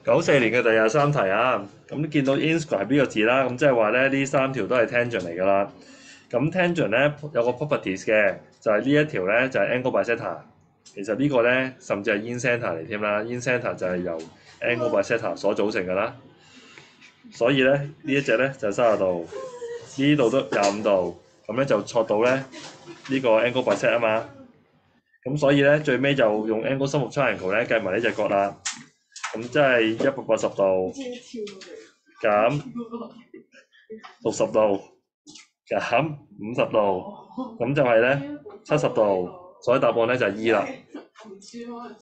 94年嘅第23題啊，咁見到 inscribe 呢個字啦，咁即係話咧呢3條都係 tangent 嚟㗎啦。咁 tangent 咧有個 properties 嘅，就係呢一條咧就係 angle bisector。其實呢個咧甚至係 incenter 嚟添啦，incenter 就係由 angle bisector 所組成㗎啦。所以咧呢一隻咧就係30度，呢度都25度，咁咧就錯到咧呢個 angle bisect 啊嘛。咁所以咧最尾就用 angle sum of triangle 咧計埋呢隻角啦。咁即係180度減60度減50度，咁就係咧70度，所以答案咧就係 E 啦。